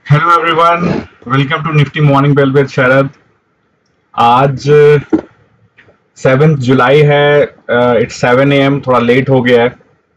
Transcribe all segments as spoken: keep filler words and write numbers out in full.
Hello everyone, welcome to Nifty morning bell with Sharad. आज seventh July है। It's seven A M, थोड़ा late हो गया है।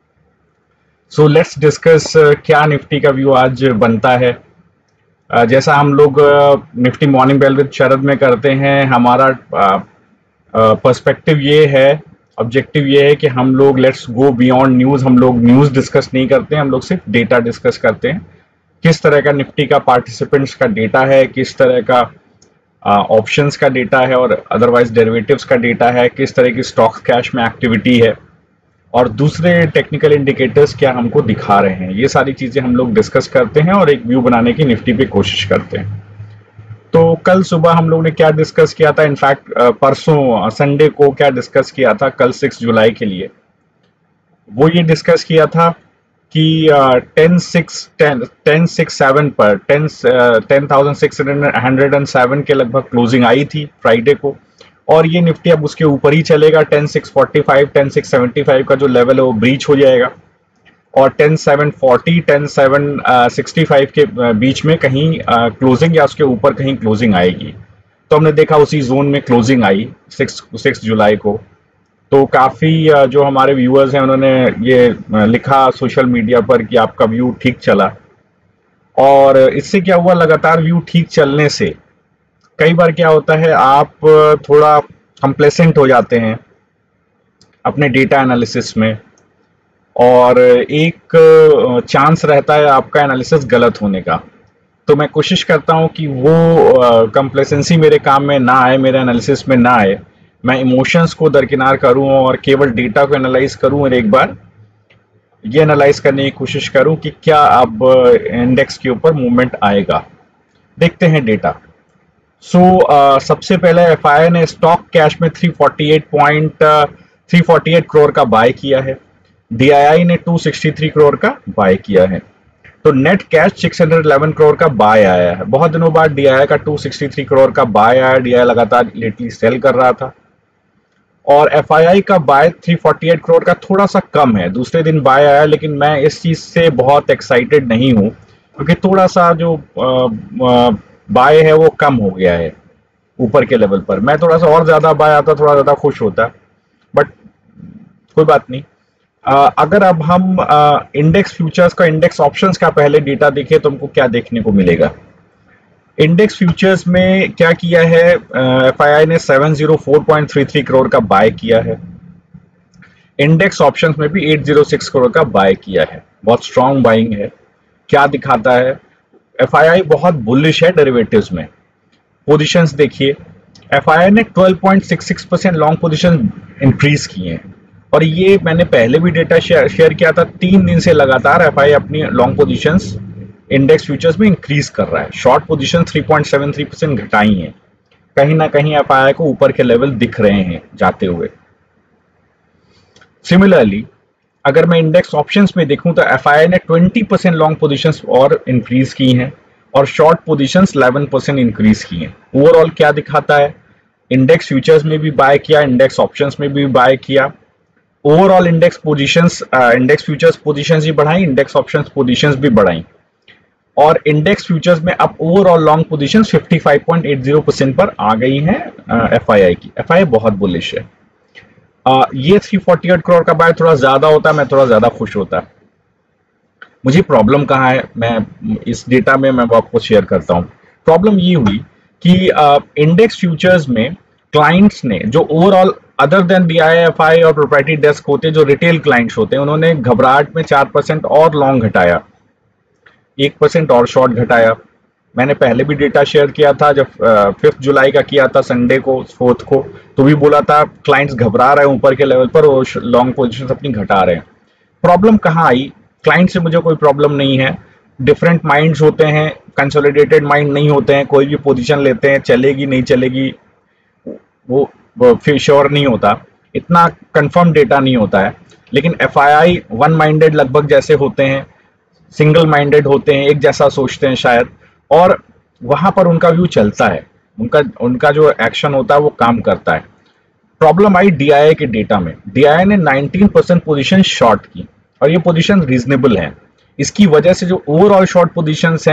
सो लेट्स डिस्कस क्या निफ्टी का व्यू आज बनता है। uh, जैसा हम लोग Nifty morning bell with Sharad में करते हैं, हमारा पर्सपेक्टिव uh, uh, ये है, ऑब्जेक्टिव ये है कि हम लोग लेट्स गो बियॉन्ड न्यूज़। हम लोग न्यूज़ डिस्कस नहीं करते हैं, हम लोग सिर्फ डेटा डिस्कस करते हैं। किस तरह का निफ्टी का पार्टिसिपेंट्स का डेटा है, किस तरह का ऑप्शंस uh, का डेटा है और अदरवाइज डेरिवेटिव्स का डेटा है, किस तरह की स्टॉक कैश में एक्टिविटी है और दूसरे टेक्निकल इंडिकेटर्स क्या हमको दिखा रहे हैं। ये सारी चीज़ें हम लोग डिस्कस करते हैं और एक व्यू बनाने की निफ्टी पे कोशिश करते हैं। तो कल सुबह हम लोग ने क्या डिस्कस किया था, इनफैक्ट परसों संडे को क्या डिस्कस किया था, कल सिक्स जुलाई के लिए वो ये डिस्कस किया था कि ten six ten ten six seven पर ten ten thousand six hundred and seven के लगभग क्लोजिंग आई थी फ्राइडे को, और ये निफ्टी अब उसके ऊपर ही चलेगा। Ten six forty five ten six seventy five का जो लेवल है वो ब्रीच हो जाएगा और ten seven forty ten seven sixty five के बीच में कहीं क्लोजिंग या उसके ऊपर कहीं क्लोजिंग आएगी। तो हमने देखा उसी जोन में क्लोजिंग आई सिक्स सिक्स जुलाई को। तो काफ़ी जो हमारे व्यूअर्स हैं उन्होंने ये लिखा सोशल मीडिया पर कि आपका व्यू ठीक चला, और इससे क्या हुआ, लगातार व्यू ठीक चलने से कई बार क्या होता है, आप थोड़ा कंप्लेसेंट हो जाते हैं अपने डेटा एनालिसिस में और एक चांस रहता है आपका एनालिसिस गलत होने का। तो मैं कोशिश करता हूं कि वो कंप्लेसेंसी मेरे काम में ना आए, मेरे एनालिसिस में ना आए। मैं इमोशंस को दरकिनार करूं और केवल डेटा को एनालाइज करूं और एक बार ये एनालाइज करने की कोशिश करूं कि क्या अब इंडेक्स के ऊपर मूवमेंट आएगा। देखते हैं डेटा। सो so, uh, सबसे पहले एफ आई आई ने स्टॉक कैश में three forty eight point three forty eight crore का बाय किया है। डी आई आई ने टू सिक्सटी थ्री करोड़ का बाय किया है। तो net cash six hundred eleven crore का बाय आया है। बहुत दिनों बाद डी आई आई का टू सिक्सटी थ्री करोड़ का बाय आया। डी आई आई लगातार लेटली सेल कर रहा था और एफ आई आई का buy three forty eight crore का थोड़ा सा कम है। दूसरे दिन बाय आया, लेकिन मैं इस चीज से बहुत एक्साइटेड नहीं हूं क्योंकि थोड़ा सा जो बाय है वो कम हो गया है ऊपर के लेवल पर। मैं थोड़ा सा और ज्यादा बाय आता, थोड़ा ज्यादा खुश होता, बट कोई बात नहीं। आ, अगर अब हम इंडेक्स फ्यूचर्स का, इंडेक्स ऑप्शंस का पहले डेटा देखें तो हमको क्या देखने को मिलेगा। इंडेक्स फ्यूचर्स में क्या किया है, एफ आई आई ने seven O four point three three crore का बाय किया है। इंडेक्स ऑप्शंस में भी एट ओ सिक्स करोड़ का बाय किया है। बहुत स्ट्रॉन्ग बाइंग है। क्या दिखाता है, एफ आई आई बहुत बुलिश है डेरिवेटिव्स में। पोजीशंस देखिए, एफ आई आई ने twelve point six six percent long position increase किए हैं और ये मैंने पहले भी डेटा शेयर शेयर किया था। तीन दिन से लगातार एफ आई आई अपनी लॉन्ग पोजीशंस इंडेक्स फ्यूचर्स में इंक्रीज कर रहा है। Short position three point seven three percent घटाई है। कहीं ना कहीं एफ आई आई को ऊपर के लेवल दिख रहे हैं जाते हुए। सिमिलरली अगर मैं इंडेक्स ऑप्शंस में देखूं तो एफ आई आई ने ट्वेंटी परसेंट लॉन्ग पोजीशंस और इंक्रीज की हैं और short positions eleven percent increase की हैं। ओवरऑल क्या दिखाता है, इंडेक्स फ्यूचर्स में भी बाय किया, इंडेक्स ऑप्शंस में भी बाय किया। Overall index positions, index futures positions भी बढ़ाई, इंडेक्स ऑप्शंस पोजीशंस भी बढ़ाई और इंडेक्स फ्यूचर्स में अब overall long positions fifty five point eight zero percent पर आ गई हैं एफ आई आई की। एफ आई आई बहुत बुलिश है। uh, ये थ्री फोर्टी एट करोड़ का बाय थोड़ा ज्यादा होता, मैं थोड़ा ज्यादा खुश होता। मुझे प्रॉब्लम कहाँ है, मैं इस डेटा में मैं आपको शेयर करता हूँ। प्रॉब्लम ये हुई कि इंडेक्स uh, फ्यूचर्स में क्लाइंट्स ने जो overall other than D I F I और प्रोप्राइटरी डेस्क होते, जो रिटेल क्लाइंट्स होते हैं, उन्होंने घबराहट में चार परसेंट और लॉन्ग घटाया, एक परसेंट और शॉर्ट घटाया। मैंने पहले भी डेटा शेयर किया था, जब फिफ्थ जुलाई का किया था संडे को, फोर्थ को, तो भी बोला था क्लाइंट्स घबरा रहे हैं ऊपर के लेवल पर और लॉन्ग पोजीशन अपनी घटा रहे हैं। प्रॉब्लम कहाँ आई, क्लाइंट से मुझे कोई प्रॉब्लम नहीं है। डिफरेंट माइंड्स होते हैं, कंसोलिडेटेड माइंड नहीं होते हैं। कोई भी पोजीशन लेते हैं, चलेगी नहीं चलेगी वो, वो फिर श्योर नहीं होता, इतना कंफर्म डेटा नहीं होता है। लेकिन F I I one minded लगभग जैसे होते हैं, सिंगल माइंडेड होते हैं, एक जैसा सोचते हैं शायद, और वहां पर उनका व्यू चलता है, उनका उनका जो एक्शन होता है वो काम करता है। प्रॉब्लम आई डी आई आई के डेटा में। डी आई आई ने नाइनटीन परसेंट पोजीशन शॉर्ट की और ये पोजीशन रीजनेबल है। इसकी वजह से जो ओवरऑल शॉर्ट पोजीशंस हैं वो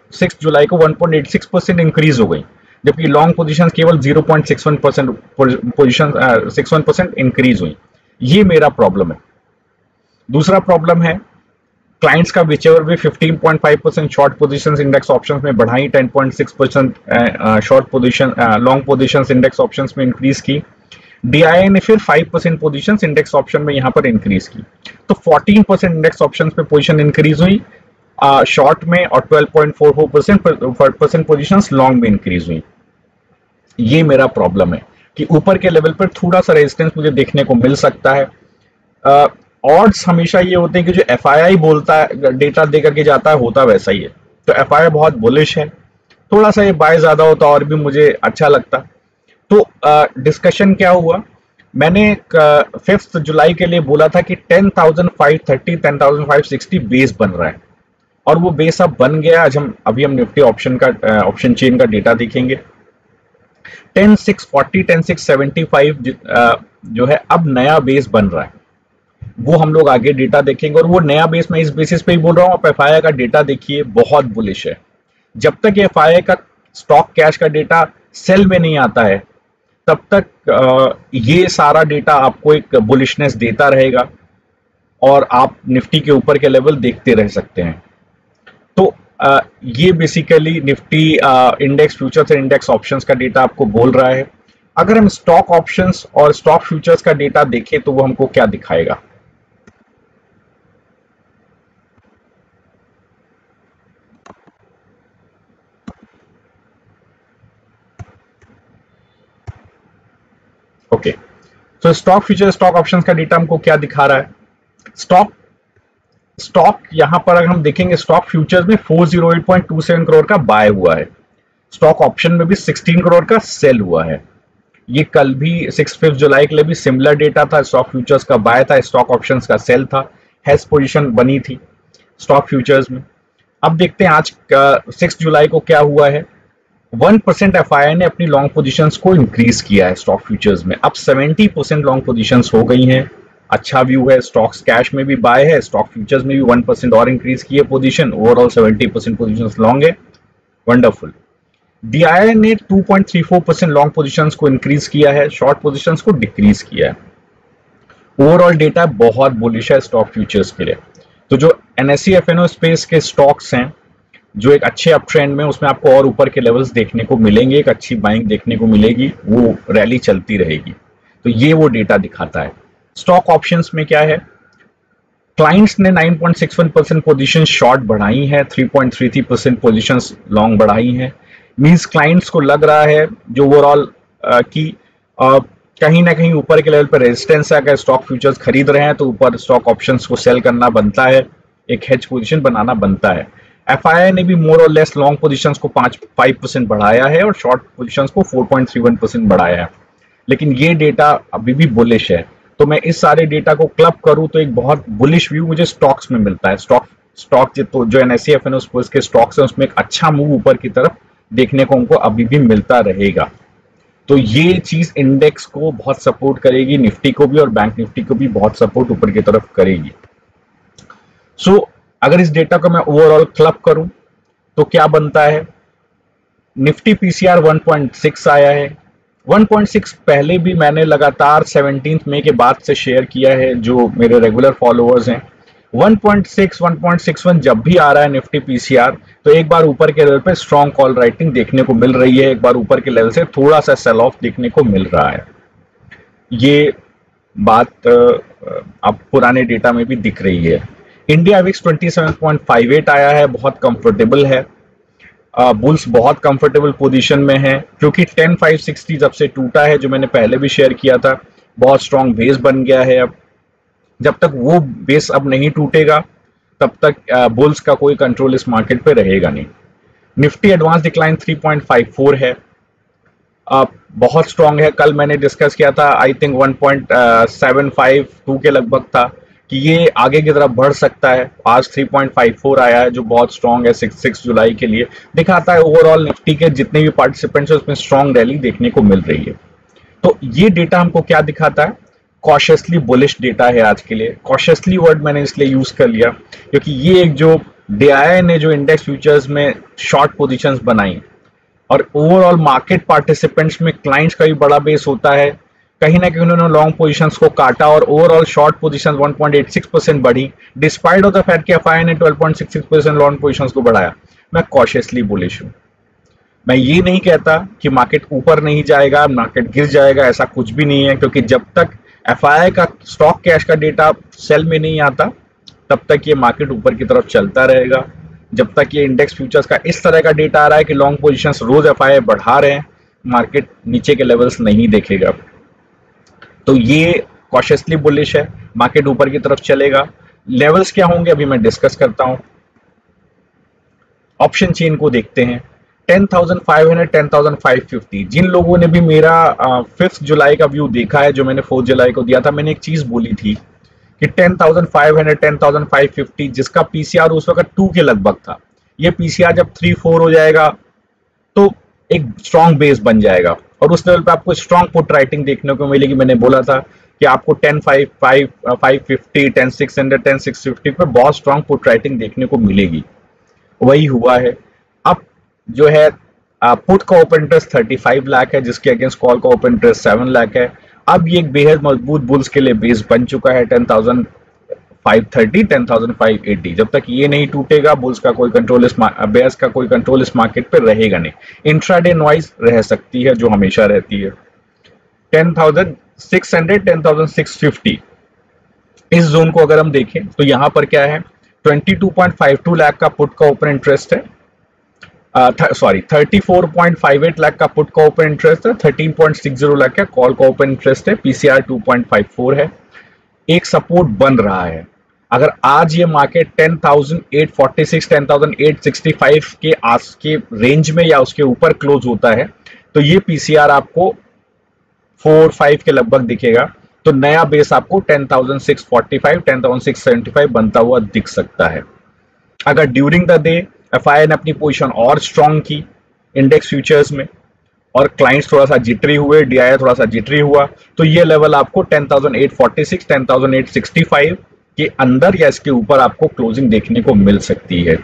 सिक्स जुलाई को one point eight six percent increase हो गई, जबकि लॉन्ग पोजीशंस केवल zero point six one percent position six one percent increase हुई। ये मेरा प्रॉब्लम है। दूसरा प्रॉब्लम है क्लाइंट्स का विचेवर भी fifteen point five percent short positions index options में बढ़ाई, ten point six percent short position long positions index options में इंक्रीज की। डीआईआई ने फिर five percent positions index option में यहां पर इंक्रीज की, तो फोर्टीन परसेंट इंडेक्स ऑप्शंस पे पोजीशन इंक्रीज हुई शॉर्ट uh, में, और twelve point four four percent positions long में इंक्रीज हुई। ये मेरा प्रॉब्लम है कि ऊपर के लेवल पर थोड़ा सा रेजिस्टेंस मुझे देखने को मिल सकता है। ऑड्स uh, हमेशा ये होते हैं कि जो एफआईआई बोलता है, डेटा दे करके जाता है, होता वैसा ही है। तो एफआईआई बहुत बुलिश है, थोड़ा सा ये बाय ज्यादा होता और भी मुझे अच्छा लगता। तो डिस्कशन uh, क्या हुआ, मैंने फिफ्थ जुलाई के लिए बोला था कि ten thousand five thirty ten thousand five sixty base बन रहा है, और वो बेस अब बन गया। आज हम अभी हम निफ्टी ऑप्शन का ऑप्शन uh, चेन का डेटा देखेंगे। Ten six forty ten six seventy five जो है अब नया बेस बन रहा है, वो हम लोग आगे डेटा देखेंगे। और वो नया बेस मैं इस बेसिस पे ही बोल रहा हूँ, आप एफआईआई का डेटा देखिए, बहुत बुलिश है। जब तक एफआईआई का स्टॉक कैश का डेटा सेल में नहीं आता है, तब तक आ, ये सारा डेटा आपको एक बुलिशनेस देता रहेगा और आप निफ्टी के ऊपर के लेवल देखते रह सकते हैं। तो आ, ये बेसिकली निफ्टी इंडेक्स फ्यूचर्स और इंडेक्स ऑप्शंस का डेटा आपको बोल रहा है। अगर हम स्टॉक ऑप्शंस और स्टॉक फ्यूचर्स का डेटा देखें तो वो हमको क्या दिखाएगा। ओके, तो स्टॉक फ्यूचर स्टॉक ऑप्शंस का डेटा हमको क्या दिखा रहा है। स्टॉक स्टॉक यहां पर अगर हम देखेंगे, स्टॉक फ्यूचर्स में four zero eight point two seven crore का बाय हुआ है, स्टॉक ऑप्शन में भी सिक्सटीन करोड़ का सेल हुआ है। ये कल भी सिक्स फिफ्थ जुलाई के लिए भी सिमिलर डेटा था, स्टॉक फ्यूचर्स का बाय था, स्टॉक ऑप्शंस का सेल था, हेज पोजीशन बनी थी स्टॉक फ्यूचर्स में। अब देखते हैं आज सिक्स जुलाई को क्या हुआ है। वन परसेंट एफआईआई ने अपनी लॉन्ग पोजीशंस को इंक्रीज किया है स्टॉक फ्यूचर्स में, अब सेवेंटी परसेंट लॉन्ग पोजीशंस हो गई हैं। अच्छा व्यू है, स्टॉक्स कैश में भी बाय है, स्टॉक फ्यूचर्स में भी वन परसेंट और इंक्रीज की है position, overall seventy percent positions long है। वंडरफुल। डीआईआई ने two point three four percent long positions को इंक्रीज किया है, शॉर्ट पोजीशंस को डिक्रीज किया है। ओवरऑल डेटा बहुत बुलिश है स्टॉक फ्यूचर्स के लिए। तो जो एनएसई एफएनओ स्पेस के स्टॉक्स हैं जो एक अच्छे अप ट्रेंड में, उसमें आपको और ऊपर के लेवल्स देखने को मिलेंगे, एक अच्छी बाइंग देखने को मिलेगी, वो रैली चलती रहेगी। तो ये वो डेटा दिखाता है। स्टॉक ऑप्शंस में क्या है, क्लाइंट्स ने nine point six one percent position short बढ़ाई है, three point three three percent positions long बढ़ाई है। मींस क्लाइंट्स को लग रहा है जो ओवरऑल की आ, कहीं ना कहीं ऊपर के लेवल पर रेजिस्टेंस है। अगर स्टॉक फ्यूचर्स खरीद रहे हैं तो ऊपर स्टॉक ऑप्शंस को सेल करना बनता है, एक हेज पोजीशन बनाना बनता है। एफआईआई ने भी मोर और लेस लॉन्ग पोजीशंस को पाँच फाइव परसेंट बढ़ाया है और शॉर्ट पोजीशंस को four point three one percent बढ़ाया है, लेकिन ये डेटा अभी भी बुलिश है। तो मैं इस सारे डेटा को क्लब करूं तो एक बहुत बुलिश व्यू मुझे स्टॉक्स में मिलता है। स्टॉक स्टॉक जो जो एनएसई एफएनओ के स्टॉक्स हैं उसमें एक अच्छा मूव ऊपर की तरफ देखने को हमको अभी भी मिलता रहेगा। तो ये चीज इंडेक्स को बहुत सपोर्ट करेगी, निफ्टी को भी और बैंक निफ्टी को भी बहुत सपोर्ट ऊपर की तरफ करेगी। सो so, अगर इस डेटा को मैं ओवरऑल क्लब करूं तो क्या बनता है, Nifty PCR one point six आया है। वन पॉइंट सिक्स पहले भी मैंने लगातार सेवनटीन्थ मई के बाद से शेयर किया है, जो मेरे रेगुलर फॉलोअर्स हैं। One point six one point six one जब भी आ रहा है निफ्टी पीसीआर, तो एक बार ऊपर के लेवल पे स्ट्रॉन्ग कॉल राइटिंग देखने को मिल रही है, एक बार ऊपर के लेवल से थोड़ा सा सेल ऑफ देखने को मिल रहा है। ये बात अब पुराने डेटा में भी दिख रही है। India VIX twenty seven point five eight आया है, बहुत कंफर्टेबल है। बुल्स uh, बहुत कंफर्टेबल पोजीशन में है, क्योंकि टेन फाइव सिक्सटी जब से टूटा है, जो मैंने पहले भी शेयर किया था, बहुत स्ट्रॉन्ग बेस बन गया है। अब जब तक वो बेस अब नहीं टूटेगा तब तक बुल्स uh, का कोई कंट्रोल इस मार्केट पे रहेगा नहीं। Nifty advance decline three point five four है, uh, बहुत स्ट्रॉन्ग है। कल मैंने डिस्कस किया था, I think one point seven five two के लगभग था कि ये आगे की तरफ बढ़ सकता है। आज थ्री पॉइंट फाइव फोर आया है, जो बहुत स्ट्रॉन्ग है। सिक्स जुलाई के लिए दिखाता है ओवरऑल निफ्टी के जितने भी पार्टिसिपेंट्स हैं उसमें स्ट्रॉन्ग रैली देखने को मिल रही है। तो ये डेटा हमको क्या दिखाता है, कॉशियसली बुलिश डेटा है आज के लिए। कॉशियसली वर्ड मैंने इसलिए यूज कर लिया क्योंकि ये एक जो डी आई आई ने जो इंडेक्स फ्यूचर्स में शॉर्ट पोजीशंस बनाई और ओवरऑल मार्केट पार्टिसिपेंट्स में क्लाइंट्स का भी बड़ा बेस होता है, कहीं ना कहीं उन्होंने लॉन्ग पोजीशंस को काटा और overall short positions one point eight six percent बढ़ी डिस्पाइट ऑफ द फैक्ट कि एफ आई आई ने twelve point six six percent long positions को बढ़ाया। मैं कॉशियसली बुलिश हूं। मैं ये नहीं कहता कि मार्केट ऊपर नहीं जाएगा, मार्केट गिर जाएगा, ऐसा कुछ भी नहीं है, क्योंकि जब तक एफ आई आई का स्टॉक कैश का डेटा सेल में नहीं आता तब तक ये मार्केट ऊपर की तरफ चलता रहेगा। जब तक ये इंडेक्स फ्यूचर्स का इस तरह का डेटा आ रहा है कि लॉन्ग पोजीशंस रोज एफ आई आई बढ़ा रहे हैं, मार्केट नीचे के लेवल्स नहीं देखेगा। तो ये कॉशियसली बुलिश है, मार्केट ऊपर की तरफ चलेगा। लेवल्स क्या होंगे अभी मैं डिस्कस करता हूं। ऑप्शन चेन को देखते हैं, ten thousand five hundred, ten thousand five fifty. जिन लोगों ने भी मेरा फिफ्थ जुलाई का व्यू देखा है जो मैंने फोर्थ जुलाई को दिया था, मैंने एक चीज बोली थी कि ten thousand five hundred, ten thousand five fifty जिसका पीसीआर उस वक्त टू के लगभग था, ये पीसीआर जब थ्री फोर हो जाएगा तो एक स्ट्रॉन्ग बेस बन जाएगा और उस लेवल पे आपको स्ट्रॉन्ग पुट राइटिंग देखने को मिलेगी। मैंने बोला था कि आपको ten five five, five fifty, ten six hundred, ten six fifty पे बहुत स्ट्रॉन्ग पुट राइटिंग देखने को मिलेगी। वही हुआ है। अब जो है पुट का open interest thirty five lakh है जिसके अगेंस्ट कॉल का ओपन इंटरेस्ट सेवन लाख है। अब ये एक बेहद मजबूत बुल्स के लिए बेस बन चुका है ten thousand five thirty, ten thousand five eighty. जब तक ये नहीं टूटेगा बुल्स का कोई कंट्रोल इस बेयर्स का कोई कंट्रोल इस मार्केट पे रहेगा नहीं। इंट्राडे नॉइज रह सकती है जो हमेशा रहती है। Ten thousand six hundred, ten thousand six fifty इस जोन को अगर हम देखें तो यहाँ पर क्या है, twenty two point five two lakh का पुट का ओपन इंटरेस्ट है, sorry thirty four point five eight lakh का पुट का ओपन इंटरेस्ट है, thirteen point six zero lakh का कॉल का ओपन इंटरेस्ट है, PCR two point five four है। एक सपोर्ट बन रहा है। अगर आज ये market ten thousand eight forty six, ten thousand eight sixty five के आस के रेंज में या उसके ऊपर क्लोज होता है तो ये पीसीआर आपको फोर फाइव के लगभग दिखेगा। तो नया बेस आपको ten thousand six forty five, ten thousand six seventy five बनता हुआ दिख सकता है। अगर during the day F I I ने अपनी पोजीशन और स्ट्रॉन्ग की इंडेक्स फ्यूचर्स में और क्लाइंट्स थोड़ा सा जिटरी हुए, डी आई आई थोड़ा सा जिटरी हुआ, तो ये लेवल आपको ten thousand eight forty six, ten thousand eight sixty five के अंदर या इसके ऊपर आपको क्लोजिंग देखने को मिल सकती है।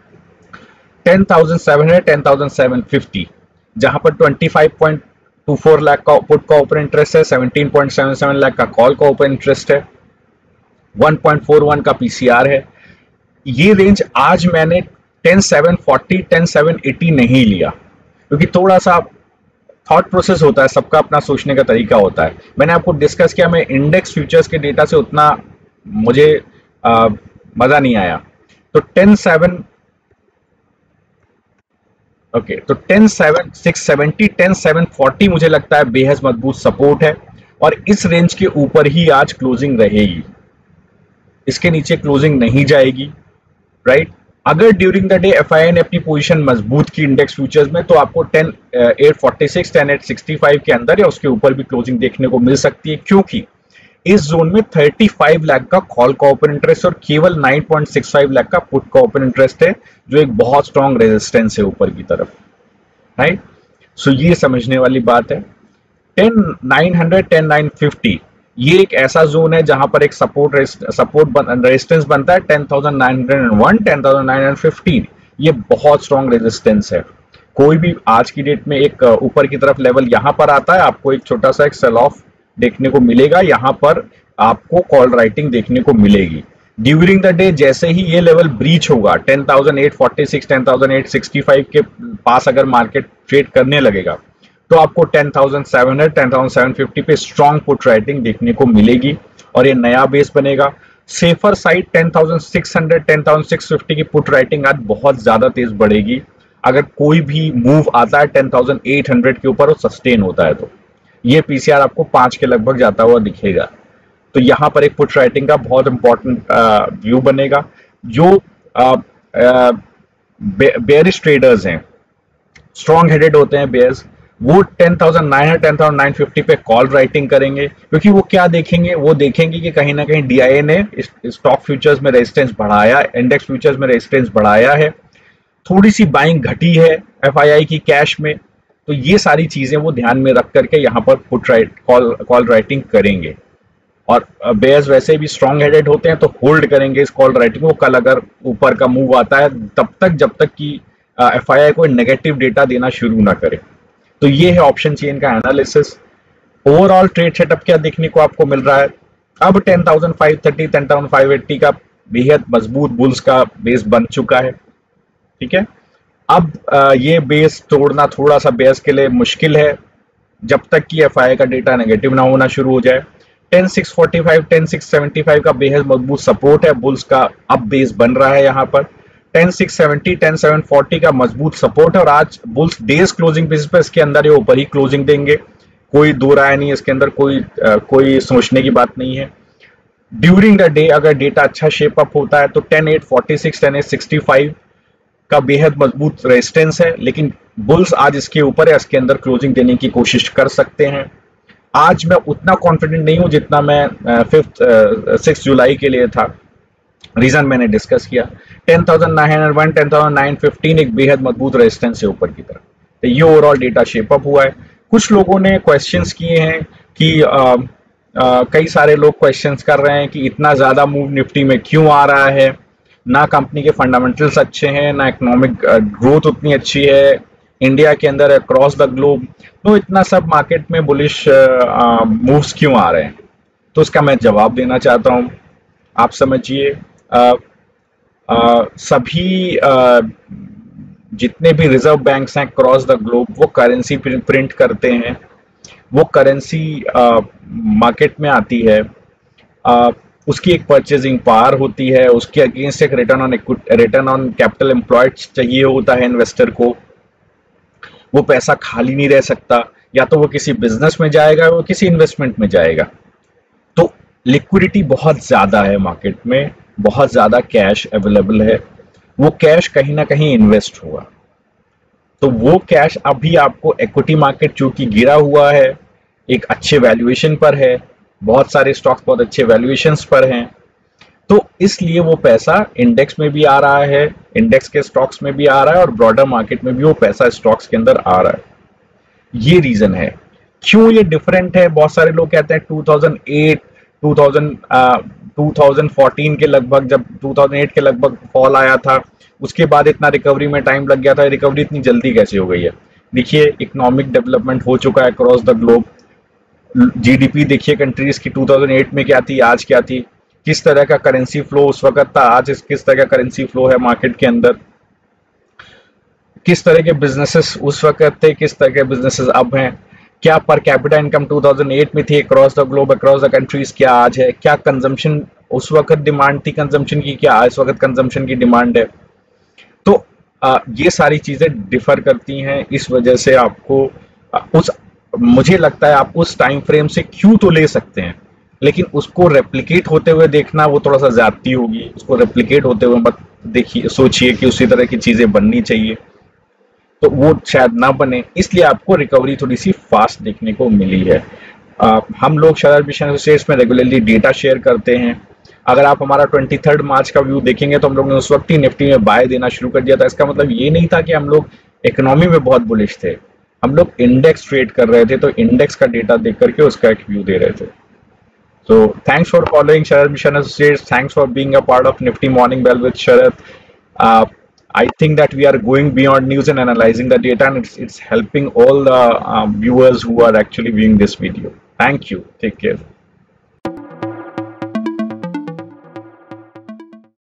Ten thousand seven hundred, ten thousand seven fifty जहां पर twenty five point two four lakh का पुट का ओपन इंटरेस्ट है, seventeen point seven seven lakh का कॉल का ओपन इंटरेस्ट है, वन पॉइंट फोर वन का पीसीआर है। ये रेंज आज मैंने ten seven forty, ten seven eighty नहीं लिया क्योंकि थोड़ा सा थॉट प्रोसेस होता है, सबका अपना सोचने का तरीका होता है। मैंने आपको डिस्कस किया, मैं इंडेक्स फ्यूचर्स के डेटा से उतना मुझे आ, मजा नहीं आया। तो टेन सेवन ओके तो ten seven six seventy, ten seven forty मुझे लगता है बेहद मजबूत सपोर्ट है और इस रेंज के ऊपर ही आज क्लोजिंग रहेगी, इसके नीचे क्लोजिंग नहीं जाएगी, राइट। अगर during the day F I I ने अपनी पोजीशन मजबूत की इंडेक्स फ्यूचर्स में तो आपको ten eight forty six, ten eight sixty five के अंदर या उसके ऊपर भी क्लोजिंग देखने को मिल सकती है, क्योंकि इस जोन में थर्टी फाइव लाख का कॉल का ओपन इंटरेस्ट और केवल nine point six five lakh का पुट का ओपन इंटरेस्ट है, जो एक बहुत स्ट्रॉन्ग रेजिस्टेंस है ऊपर की तरफ, राइट। सो ये समझने वाली बात है। Ten nine hundred, ten nine fifty ये एक ऐसा जोन है जहां पर एक सपोर्ट सपोर्ट रेजिस्टेंस बनता है ten thousand nine hundred one, ten thousand nine hundred fifteen. ये बहुत स्ट्रॉन्ग रेजिस्टेंस है। कोई भी आज की डेट में एक ऊपर की तरफ लेवल यहां पर आता है, आपको एक छोटा सा एक सेल ऑफ देखने को मिलेगा, यहां पर आपको कॉल राइटिंग देखने को मिलेगी। ड्यूरिंग द डे जैसे ही ये लेवल ब्रीच होगा, ten thousand eight forty six, ten thousand eight sixty five के पास अगर मार्केट ट्रेड करने लगेगा तो आपको ten thousand seven hundred, ten thousand seven fifty पे स्ट्रॉन्ग पुट राइटिंग देखने को मिलेगी और ये नया बेस बनेगा। Safer side ten thousand six hundred, ten thousand six fifty की पुट राइटिंग आज बहुत ज्यादा तेज बढ़ेगी। अगर कोई भी मूव आता है टेन थाउजेंड एट हंड्रेड के ऊपर और सस्टेन होता है तो ये पीसीआर आपको पांच के लगभग जाता हुआ दिखेगा। तो यहाँ पर एक पुट राइटिंग का बहुत इंपॉर्टेंट व्यू बनेगा। जो बेयरिश ट्रेडर्स हैं, स्ट्रॉन्ग हेडेड होते हैं बेयर्स, वो ten thousand nine hundred, ten thousand nine fifty पे कॉल राइटिंग करेंगे, क्योंकि वो क्या देखेंगे, वो देखेंगे कि कहीं ना कहीं डी आई आई ने स्टॉक फ्यूचर्स में रेजिस्टेंस बढ़ाया, इंडेक्स फ्यूचर्स में रेजिस्टेंस बढ़ाया है, थोड़ी सी बाइंग घटी है एफ आई आई की कैश में। तो ये सारी चीजें वो ध्यान में रख करके यहाँ पर put write call call writing करेंगे। और बेयर्स वैसे भी स्ट्रॉन्ग हेडेड होते हैं तो होल्ड करेंगे इस कॉल राइटिंग को। कल अगर ऊपर का मूव आता है तब तक जब तक कि एफ आई आई कोई नेगेटिव डेटा देना शुरू ना करे। तो ये है ऑप्शन चेन का एनालिसिस। ओवरऑल ट्रेड सेटअप क्या देखने को आपको मिल रहा है? अब ten thousand five thirty ten thousand five eighty का बेहद मजबूत बुल्स का बेस बन चुका है, ठीक है। अब आ, ये बेस तोड़ना थोड़ा सा बेयर्स के लिए मुश्किल है जब तक कि एफ आई आई का डेटा नेगेटिव ना होना शुरू हो जाए। Ten six forty five ten six seventy five का बेहद मजबूत सपोर्ट है, बुल्स का अब बेस बन रहा है यहाँ पर। Ten six seventy ten seven forty का मजबूत सपोर्ट है और आज बुल्स डेज क्लोजिंग बेसिस पर इसके अंदर ये ऊपर ही क्लोजिंग देंगे, कोई दो राय नहीं इसके अंदर, कोई आ, कोई सोचने की बात नहीं है। ड्यूरिंग द डे अगर डेटा अच्छा शेप अप होता है तो ten eight forty six ten eight sixty five का बेहद मजबूत रेजिस्टेंस है, लेकिन बुल्स आज इसके ऊपर है, इसके अंदर क्लोजिंग देने की कोशिश कर सकते हैं। आज मैं उतना कॉन्फिडेंट नहीं हूं जितना मैं फिफ्थ सिक्स जुलाई के लिए था, रीजन मैंने डिस्कस किया। Ten thousand nine hundred one ten thousand nine fifteen एक बेहद मजबूत रेजिस्टेंस है ऊपर की तरफ। तो ये ओवरऑल डेटा शेप अप हुआ है। कुछ लोगों ने क्वेश्चंस किए हैं कि आ, आ, कई सारे लोग क्वेश्चंस कर रहे हैं कि इतना ज्यादा मूव निफ्टी में क्यों आ रहा है, ना कंपनी के फंडामेंटल्स अच्छे हैं, ना इकोनॉमिक ग्रोथ उतनी अच्छी है इंडिया के अंदर अक्रॉस द ग्लोब, तो इतना सब मार्केट में बुलिश मूव्स क्यों आ रहे हैं। तो उसका मैं जवाब देना चाहता हूं। आप समझिए, सभी आ, जितने भी रिजर्व बैंक्स हैं अक्रॉस द ग्लोब वो करेंसी प्रिंट करते हैं, वो करेंसी मार्केट में आती है, आ, उसकी एक परचेजिंग पावर होती है, उसके अगेंस्ट एक return on return on capital employed चाहिए होता है इन्वेस्टर को। वो पैसा खाली नहीं रह सकता, या तो वो किसी बिजनेस में जाएगा, वो किसी इन्वेस्टमेंट में जाएगा। तो लिक्विडिटी बहुत ज्यादा है मार्केट में, बहुत ज्यादा कैश अवेलेबल है, वो कैश कहीं ना कहीं इन्वेस्ट होगा। तो वो कैश अभी आपको इक्विटी मार्केट जो कि गिरा हुआ है, एक अच्छे वैल्यूएशन पर है, बहुत सारे स्टॉक्स बहुत अच्छे वैल्यूएशंस पर हैं, तो इसलिए वो पैसा इंडेक्स में भी आ रहा है, इंडेक्स के स्टॉक्स में भी आ रहा है और ब्रॉडर मार्केट में भी वो पैसा स्टॉक्स के अंदर आ रहा है। ये रीजन है क्यों ये डिफरेंट है। बहुत सारे लोग कहते हैं two thousand eight two thousand two thousand fourteen के लगभग, जब टू थाउजेंड एट के लगभग फॉल आया था, उसके बाद इतना रिकवरी में टाइम लग गया था, रिकवरी इतनी जल्दी कैसे हो गई है। देखिए इकोनॉमिक डेवलपमेंट हो चुका है अक्रॉस द ग्लोब। जीडीपी देखिए कंट्रीज की टू थाउजेंड एट में क्या थी, आज क्या थी, किस तरह का करेंसी फ्लो उस वक्त था, आज किस तरह का करेंसी फ्लो है मार्केट के अंदर, किस तरह के बिजनेसेस उस वक्त थे, किस तरह के बिजनेसेस अब हैं, क्या per capita income two thousand eight में थी across the globe across the countries, क्या आज है, क्या कंजम्पशन उस वक्त डिमांड थी कंजम्पशन की, क्या इस वक्त कंजम्पशन की डिमांड है। तो आ, ये सारी चीजें डिफर करती हैं, इस वजह से आपको आ, उस मुझे लगता है आप उस टाइम फ्रेम से क्यों तो ले सकते हैं, लेकिन उसको रेप्लिकेट होते हुए देखना वो थोड़ा सा ज्यादती होगी। उसको रेप्लिकेट होते हुए मत देखिए, सोचिए कि उसी तरह की चीजें बननी चाहिए, तो वो शायद ना बने, इसलिए आपको रिकवरी थोड़ी सी फास्ट देखने को मिली है। आ, हम लोग शरद भूषण एसोसिएट्स में रेगुलरली डेटा शेयर करते हैं। अगर आप हमारा ट्वेंटी थर्ड मार्च का व्यू देखेंगे तो हम लोग ने उस वक्त ही निफ्टी में बाय देना शुरू कर दिया था। इसका मतलब ये नहीं था कि हम लोग इकोनॉमी में बहुत बुलिश थे, हम लोग इंडेक्स ट्रेड कर रहे थे, तो इंडेक्स का डेटा देख करके उसका एक व्यू दे रहे थे। So thanks for following Sharad Mission Associates. Thanks for being a part of Nifty Morning Bell with Sharad. Uh, I think that we are going beyond news and analyzing the data, and it's, it's helping all the uh, viewers who are actually viewing this video. Thank you. Take care.